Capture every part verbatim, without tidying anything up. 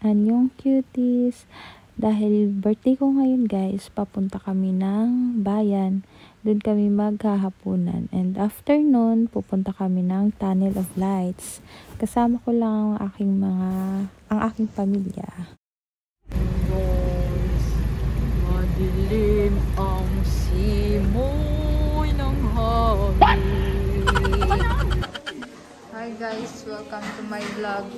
Yan yung cuties. Dahil birthday ko ngayon guys, papunta kami ng bayan. Doon kami maghahapunan. And after nun, pupunta kami ng Tunnel of Lights. Kasama ko lang ang aking mga, ang aking pamilya. Guys, madilim ang simoy ng hangin. Hi guys, welcome to my vlog.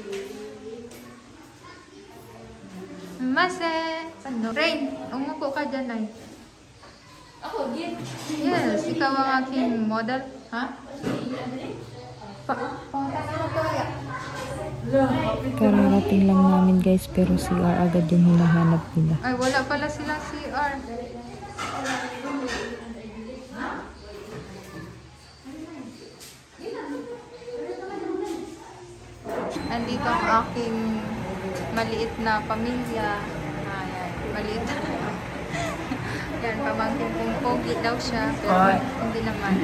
Mase! Ano? Rain! Umupo ka dyan, ay. Ako, din? Yes, ikaw ang aking model. Ha? Pa Pamunta na to, ya. Kararating lang namin guys, pero C R agad yung hinahanap nila. Ay, wala pala silang C R. Andito ang aking maliit na pamilya. Ayan, maliit na. Yan, pamangkin kong pogi daw siya. Pero Ay. hindi naman.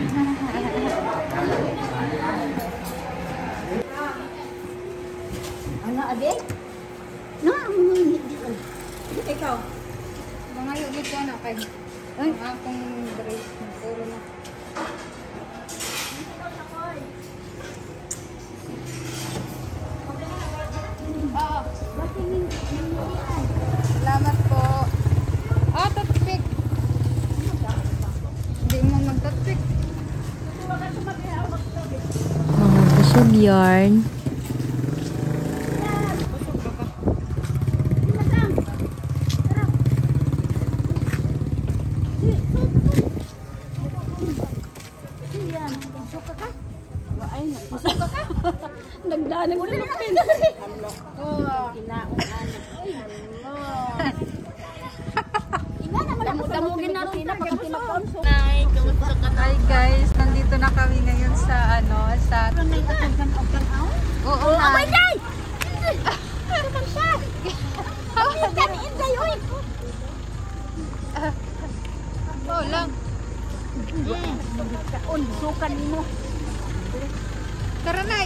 Ano, abe? No, ikaw. Mga yugit ko na kay ang akong dress. Puro na. Oo. Salamat po. Ah, toothpick. Hindi mo mag-toothpick. Mga busog yarn. Nagdaan ng ulapin. Oh, kinaon ano. Ina naman ang damugin na rin pagka pinaponsok. Nay, kumusta ka na? Hi guys, nandito na kami ngayon sa ano, sa Oo, oh na. my God! Ano man siya? Kami kami inday oy. Oh, lang. On sukan mo. Tara, Nay.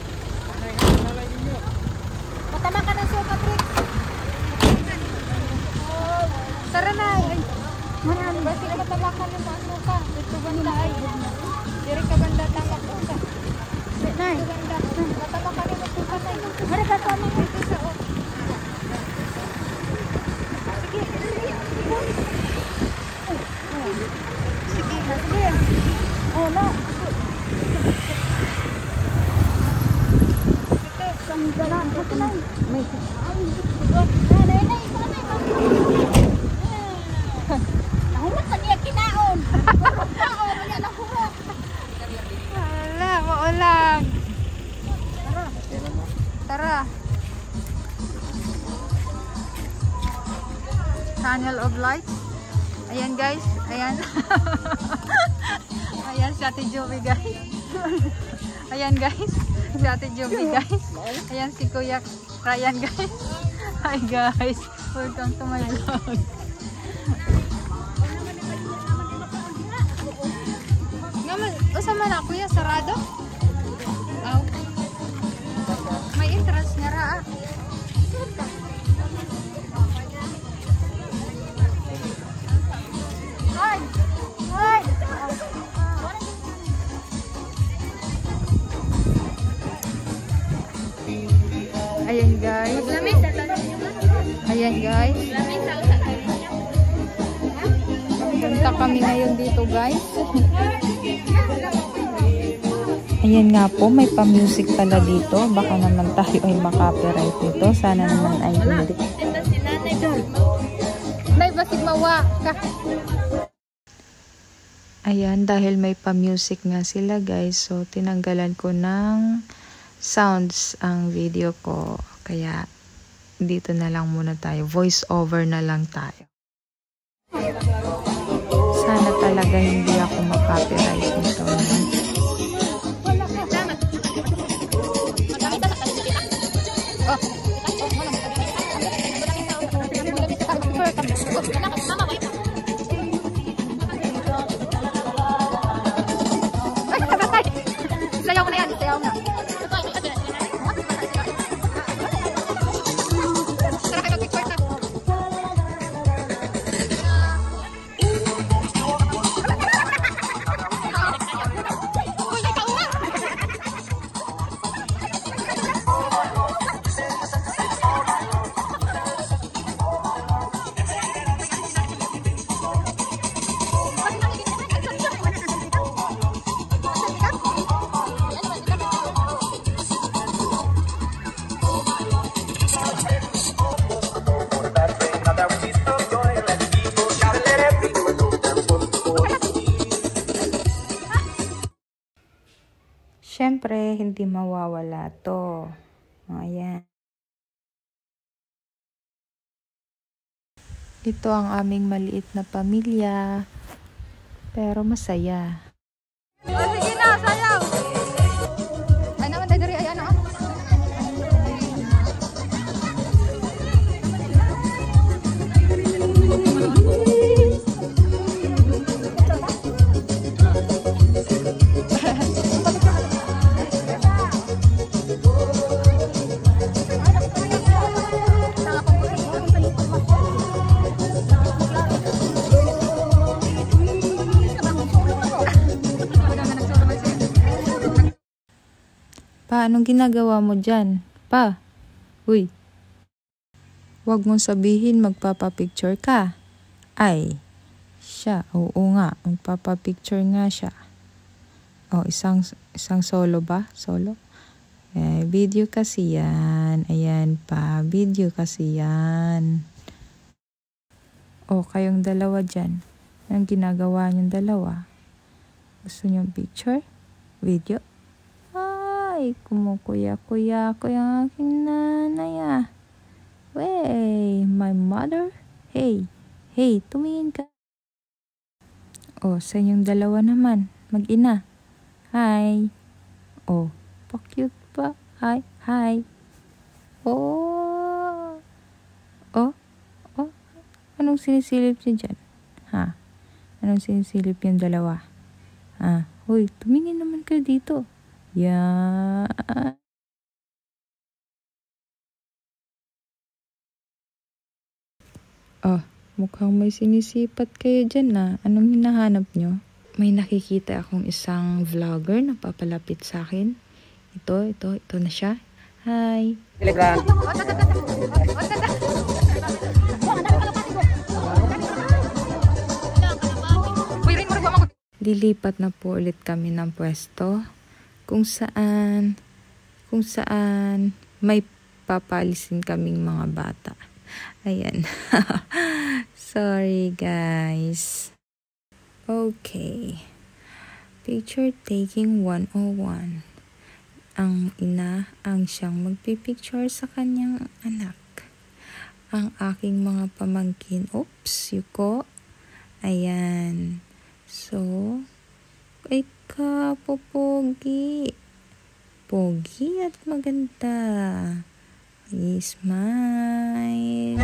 Patama ka ng suka, Trix. Tara, Nay. Marami. Basta ka patama ka ng suka. Ito banda ay. Diri ka banda tama ko ka. Nay. Ito banda. Patama ka ng suka, Nay. Mara ka tama mo. Ito sa o. Sige. Sige. Sige. Oh, na. Sandalan ko na. May. Nay, nay, sana nahumot sa niya kinaon. Kinaon niya nahumot. Wala, maulang. Tara. Tara. Tunnel of Light. Ayan guys, ayan. Ayan si Ate Joey guys. Ayan guys, si Ate Joey guys. Ayan si Kuya Ryan guys. Hi guys, welcome to my vlog. Ngaman, usama na Kuya, sarado? Aw. May entrance nga ra ah. Ay. Ay. Ayan guys. Ayan guys. Punta kami ngayon dito guys. Ayan nga po, may pa-music pala dito. Baka naman tayo ay makapiright nito. Sana naman ay hindi. Nay, basig mawa ka. Ayan, dahil may pa-music nga sila guys. So, tinanggalan ko ng sounds ang video ko. Kaya, dito na lang muna tayo. Voice over na lang tayo. Sana talaga hindi ako makapiright nito. Sayaw ko na yan, sayaw na. syempre, hindi mawawala to. Ayan. Ito ang aming maliit na pamilya. Pero masaya. Oh, sige na, sayaw! Ay naman, tayo dari, ay ano? Pa, anong ginagawa mo dyan? Pa, uy. Huwag mong sabihin magpapapicture ka. Ay, siya, oo nga, magpapapicture nga siya. Oh, isang, isang solo ba? Solo? Eh, video kasi yan. Ayan pa, video kasi yan. Oh, kayong dalawa dyan. Anong ginagawa niyong dalawa? Gusto niyong picture? Video? Ay, kumukuya-kuya ko yung aking nanay ah. Wey, my mother? Hey, hey, tumingin ka. Oh, sa inyong dalawa naman, mag-ina. Hi. Oh, pa-cute pa. Hi, hi. Oh. Oh, oh. Anong sinisilip niyo dyan? Ha? Anong sinisilip yung dalawa? Ha? Hoy, tumingin naman kayo dito. Yan. Oh, mukhang may sinisipat kayo dyan na. Anong hinahanap nyo? May nakikita akong isang vlogger na papalapit sa akin. Ito, ito, ito na siya. Hi. Telegram. Lilipat na po ulit kami ng pwesto. Kung saan, kung saan may papalisin kaming mga bata. Ayan. Sorry guys. Okay. Picture taking one oh one. Ang ina ang siyang magpipicture sa kanyang anak. Ang aking mga pamangkin. Oops, yuko. Ayan. So, ay ka, popogi. Pogi at maganda. Smile.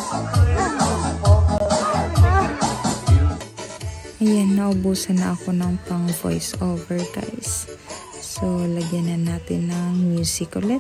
Ayan, naubusan na ako ng pang voice over guys. So, lagyan na natin ng music ulit.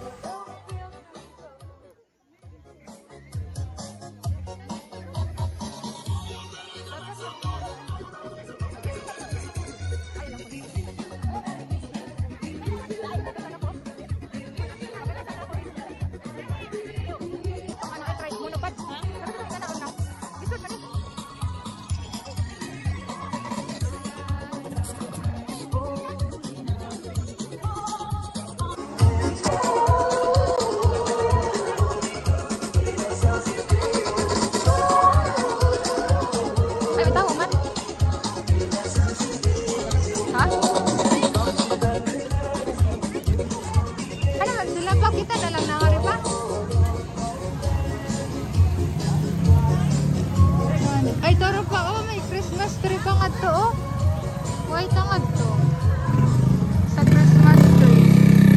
Ay, taro pa, oh, may Christmas tree pa nga to, oh. White nga to. Sa Christmas tree.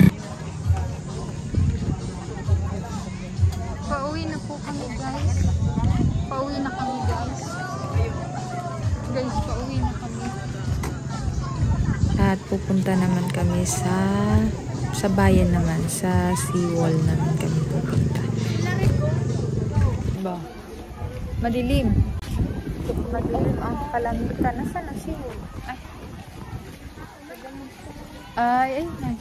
Pauwi na po kami, guys. Pauwi na kami, guys. Guys, pauwi na kami. At pupunta naman kami sa sa bayan naman, sa seawall naman kami pupunta. Ba? Madilim. Madilim ang kalangitan. Nasaan ang seawall? Ay. Ay, ay, ay.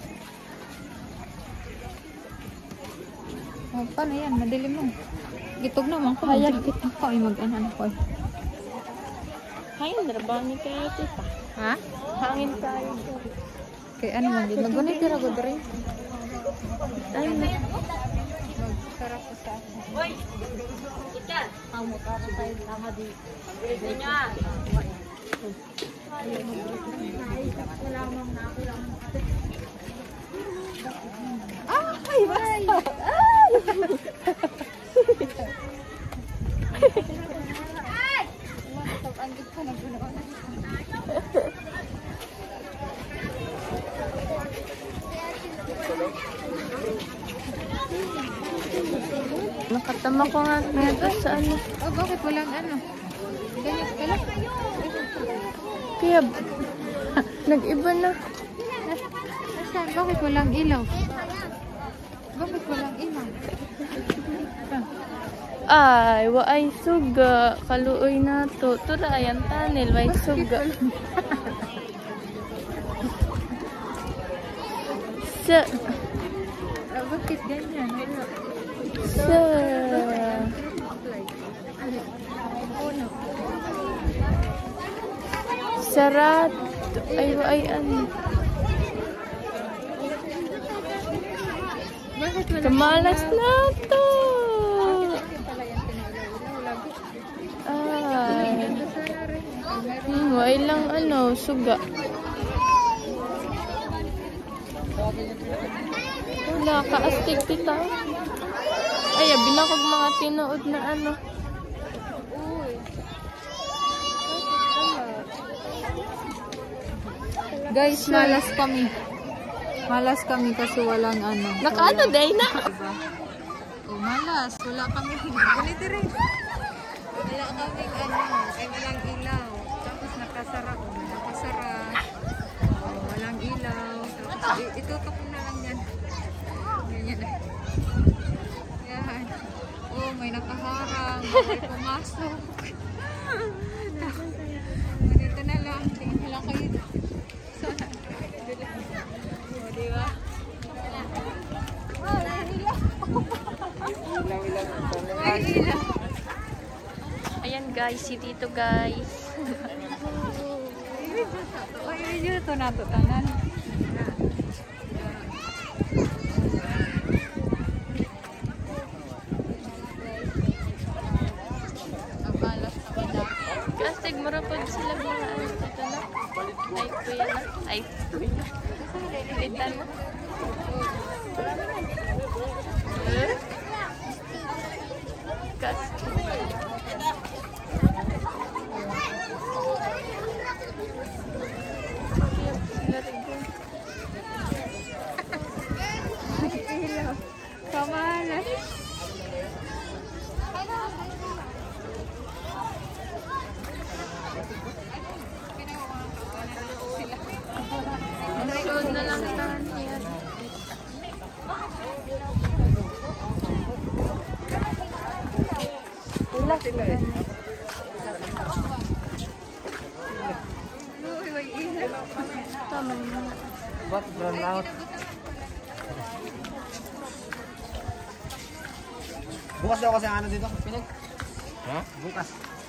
Oh, paano yan? Madilim mo. Gitog naman ko. Hayag kita ko. Ay, mag-anan ko. Hangin na ba ni kayo tita? Ha? Hangin tayo. Kaya ano man din. Magunit tira ko dere. Ay, na. Sarap ko sa akin. Hoy! Kita! Ang mukha ko tayo tama di. Ito niya! Ay, basta. Ay! Andit ka na ginawa. Nakatama ko nga nga sa ano. Oh, bakit walang ano? Ganyan pala. Kaya, nag-iba na. Nasaan? Bakit walang ilaw? Bakit walang ilaw? Ay, wa ay suga. Kaluoy na to. Tura, ayan tunnel. Wa ay suga. Sa... Ah, bakit ganyan? Wala. Sa... Sarat. Ay, wa ay ano. Bakit walang Kamalas ilaw? na to. Pala yan pinailaw-ilaw. Lagi. Ay. Ganda sana rin. Ay, meron. Hmm, wa ay lang ano, suga. Wala, kaastig tita. Ay, binakog mga tinuod na ano. Uy. Guys, malas kami. Malas kami kasi walang ano. Nakaano, day na. Diba? Oh, malas. Wala kami. Ganito rin. Wala kami ano. Ay, walang ilaw. Tapos nakasara ko. Nakasara. Oh, walang ilaw. Tapos i- itutok ko na lang yan. Ganyan na. Yan. Oh, may nakaharang. May pumasok. Ganito na lang. Tingin lang kayo. Sana. Oh, diba? Oh, may ilaw. May ilaw. Ayan guys, si Tito guys. Ay, yun ito na ito tanan. Ang malas kami na. Kastig mo pag sila mga ano dito na. Ay, kuya na. Ay, kuya. Kita na. Eh? Kastig. Kamalas. Sunod na lang tahan yan. Uy, may ilaw. Tama naman. Ba't brown out? Bukas daw kasi ang ano dito, Pinag. Ha? Bukas.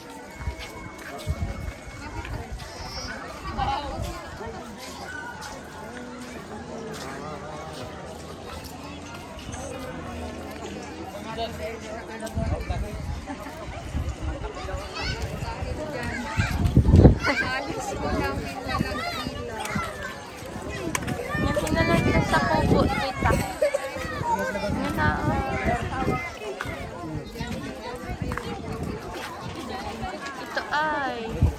Alis ko namin walang ilaw. Yan sinalag na sa kubo, tita. Yan na, oh. Ito ay.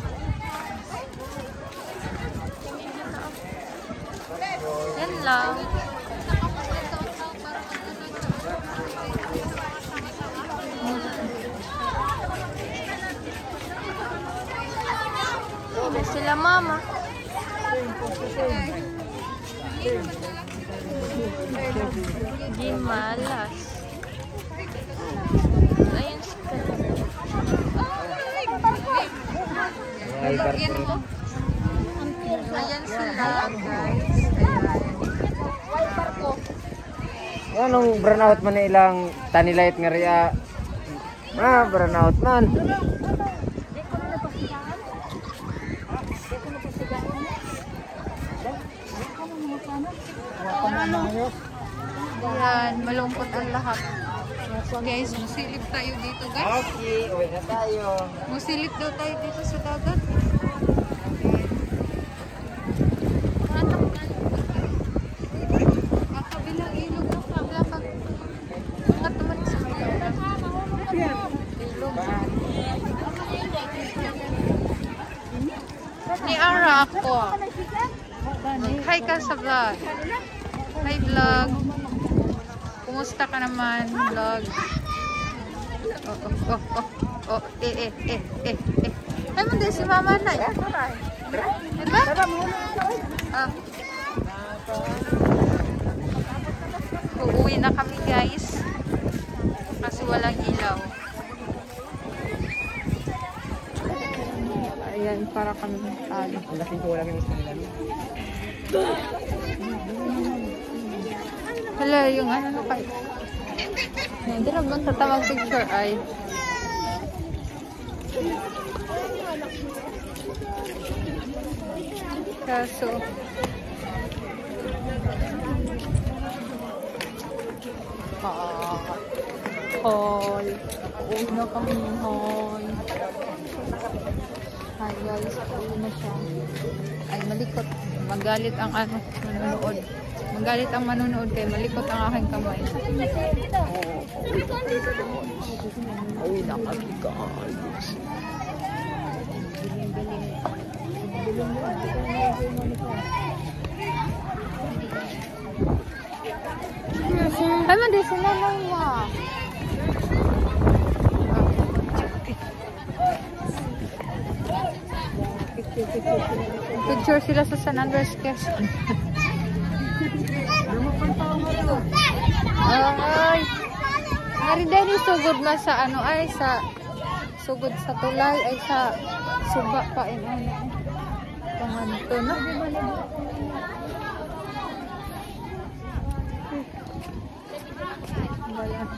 Yan lang. Yan sila mama. Di malas. Ayun si Lagyan mo. Ayan sila, guys. Anong brown out man na ilang tanilight nga riya? Ah, brown out man. Yan, malungkot ang lahat. Guys, musilip tayo dito, guys. Okay, uwi na tayo. Musilip daw tayo dito sa dagat. Ni Ara ako. Hi ka sa vlog. Hi vlog. Kumusta ka naman vlog? Oh, oh, oh, oh, oh, eh, eh, eh, eh, eh. Ay, hindi si Mama na. Diba? Ah. Uuwi na kami guys. Kasi walang ilaw. Ayan, para kami talo. Ang lasing ko walang yung kanila. Hala, yung ano na kayo. Hindi na bang tatawag picture ay. Kaso, ah, hall. Uwi na kami ng hall. Hi guys, uwi na siya. Ay, malikot. Magalit ang ano, manunood. Magalit ang manunood kay malikot ang aking kamay. Uwi na kami guys. Ay, mandi sila lang ma. Picture sila sa San Andres Quezon. Ay, nariday ni sugod na sa ano ay sa sugod sa tulay ay sa suba pa in ano. Panganto na. Bayan.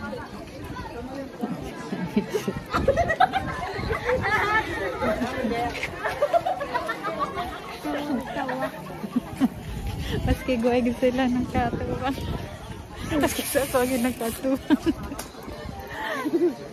Maski goeg sila ng katuwang. Maski sa soyo ng katuwang.